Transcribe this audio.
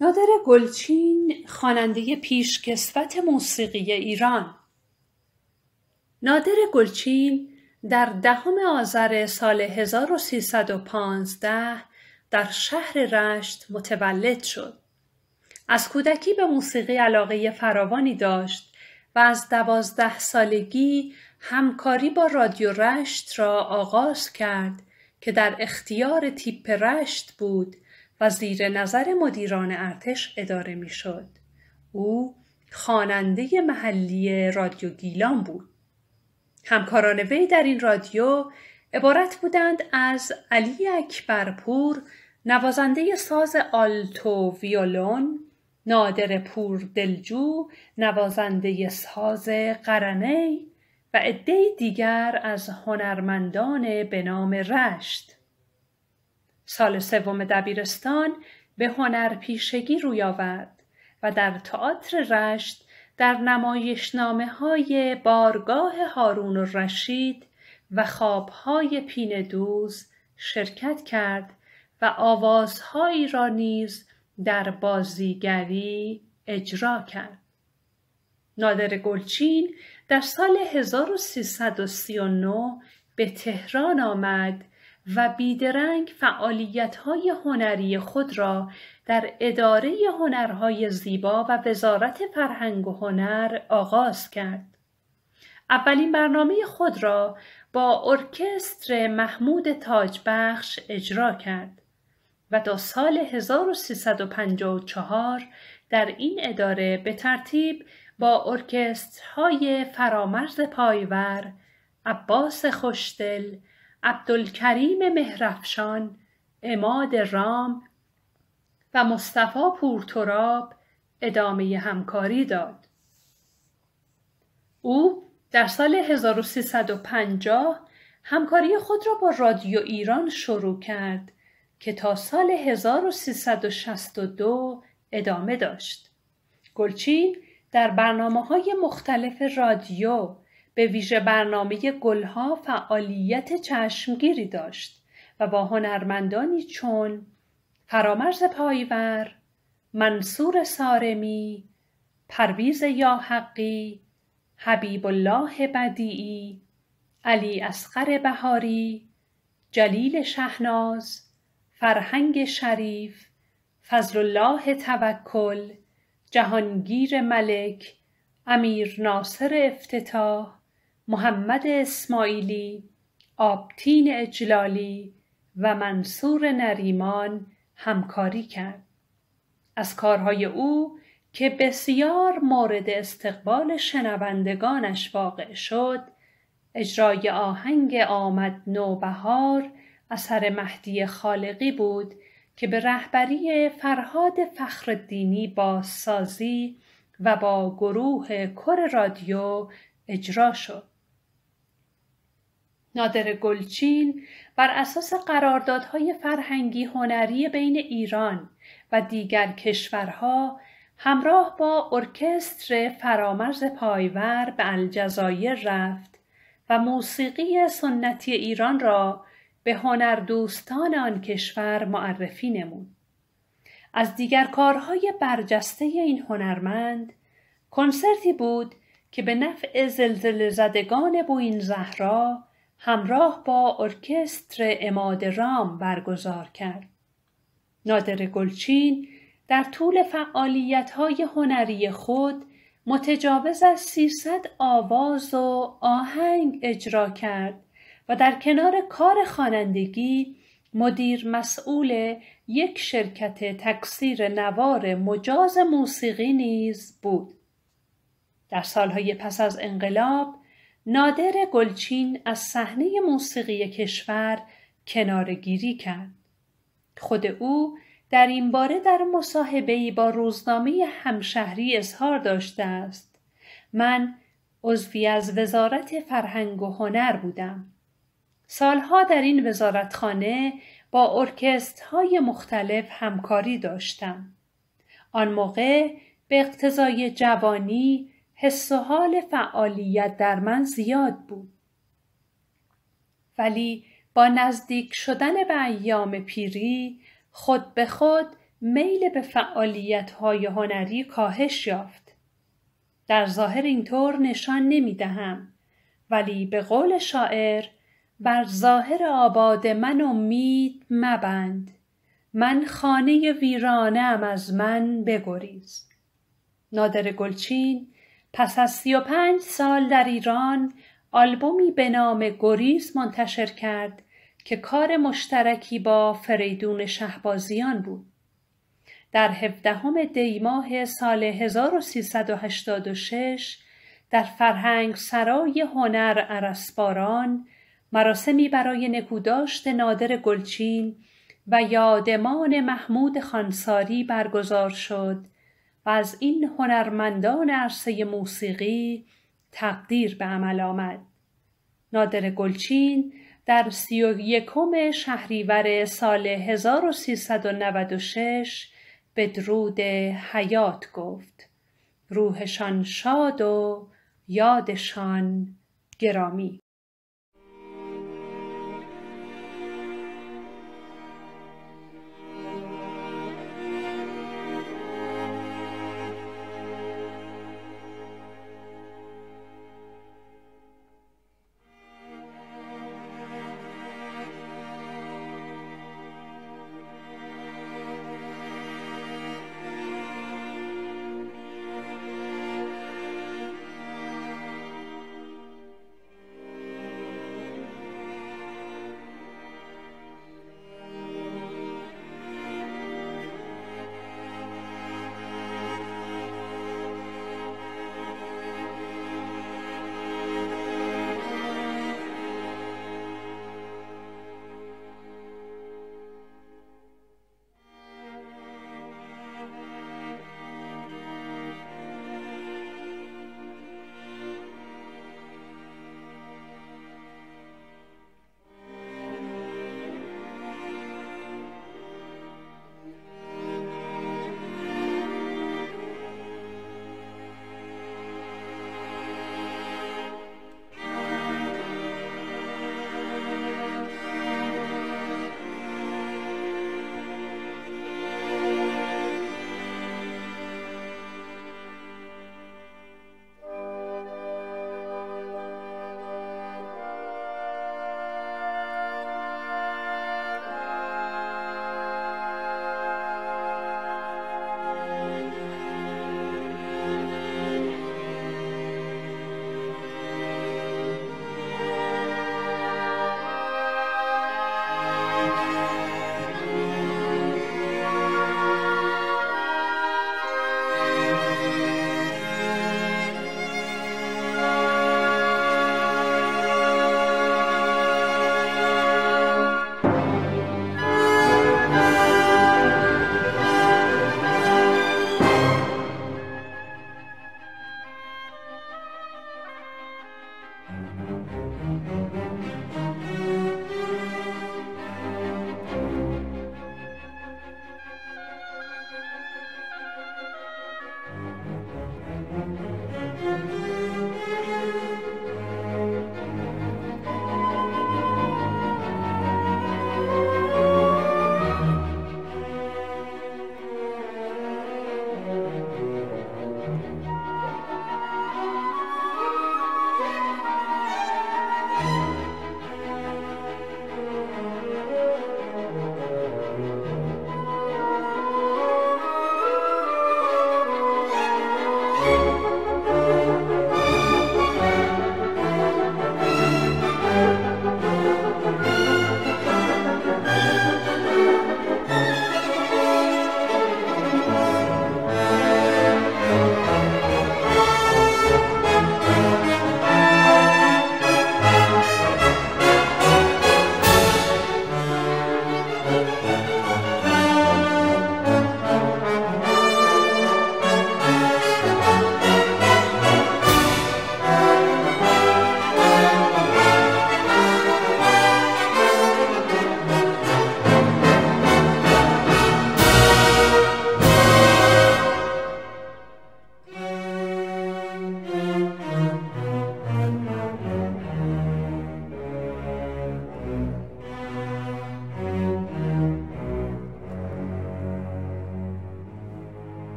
نادر گلچین، خواننده پیشکسوت موسیقی ایران. نادر گلچین در 10 آذر سال 1315 در شهر رشت متولد شد. از کودکی به موسیقی علاقه فراوانی داشت و از 12 سالگی همکاری با رادیو رشت را آغاز کرد که در اختیار تیپ رشت بود و زیر نظر مدیران ارتش اداره می‌شد. او خواننده محلی رادیو گیلان بود. همکاران وی در این رادیو عبارت بودند از علی اکبرپور، نوازنده ساز آلتو ویولون، نادر پور دلجو، نوازنده ساز قرنی و عده‌ای دیگر از هنرمندان به نام رشت. سال 3 دبیرستان به هنرپیشگی روی آورد و در تئاتر رشت در نمایشنامه‌های بارگاه هارون الرشید و خواب‌های پینه دوز شرکت کرد و آوازهایی را نیز در بازیگری اجرا کرد. نادر گلچین در سال 1339 به تهران آمد و بیدرنگ فعالیت‌های هنری خود را در اداره هنرهای زیبا و وزارت فرهنگ و هنر آغاز کرد. اولین برنامه خود را با ارکستر محمود تاجبخش اجرا کرد و تا سال 1354 در این اداره به ترتیب با ارکسترهای فرامرز پایور، عباس خوشدل، عبدالکریم مهرافشان، عماد رام و مصطفی پورتراب ادامه همکاری داد. او در سال 1350 همکاری خود را با رادیو ایران شروع کرد که تا سال 1362 ادامه داشت. گلچین در برنامه‌های مختلف رادیو به ویژه برنامه گلها فعالیت چشمگیری داشت و با هنرمندانی چون فرامرز پایور، منصور سارمی، پرویز یاحقی، حبیب الله بدیعی، علی اصغر بهاری، جلیل شهناز، فرهنگ شریف، فضل الله توکل، جهانگیر ملک، امیر ناصر افتتاح، محمد اسماعیلی، آبتین اجلالی و منصور نریمان همکاری کرد. از کارهای او که بسیار مورد استقبال شنوندگانش واقع شد، اجرای آهنگ آمد نوبهار اثر مهدی خالقی بود که به رهبری فرهاد فخرالدینی بازسازی و با گروه کور رادیو اجرا شد. نادر گلچین بر اساس قراردادهای فرهنگی هنری بین ایران و دیگر کشورها همراه با ارکستر فرامرز پایور به الجزایر رفت و موسیقی سنتی ایران را به هنردوستان آن کشور معرفی نمود. از دیگر کارهای برجسته این هنرمند کنسرتی بود که به نفع زلزله زدگان بوئین زهرا همراه با ارکستر عماد رام برگزار کرد. نادر گلچین در طول فعالیت‌های هنری خود متجاوز از 300 آواز و آهنگ اجرا کرد و در کنار کار خوانندگی مدیر مسئول یک شرکت تکثیر نوار مجاز موسیقی نیز بود. در سالهای پس از انقلاب نادر گلچین از صحنه موسیقی کشور کناره‌گیری کرد. خود او در این باره در مصاحبه‌ای با روزنامه همشهری اظهار داشته است: من عضوی از وزارت فرهنگ و هنر بودم. سالها در این وزارتخانه با ارکسترهای مختلف همکاری داشتم. آن موقع به اقتضای جوانی حس و حال فعالیت در من زیاد بود. ولی با نزدیک شدن به ایام پیری خود به خود میل به فعالیت‌های هنری کاهش یافت. در ظاهر اینطور نشان نمی‌دهم، ولی به قول شاعر بر ظاهر آباد من امید مبند، من خانه ویرانه‌ام از من بگریز. نادر گلچین پس از 35 سال در ایران آلبومی به نام گریز منتشر کرد که کار مشترکی با فریدون شهبازیان بود. در 17 دی ماه سال 1386 در فرهنگ سرای هنر ارسباران مراسمی برای نکوداشت نادر گلچین و یادمان محمود خانساری برگزار شد و از این هنرمندان عرصه موسیقی تقدیر به عمل آمد. نادر گلچین در 31 شهریور سال 1396 بدرود حیات گفت: روحشان شاد و یادشان گرامی.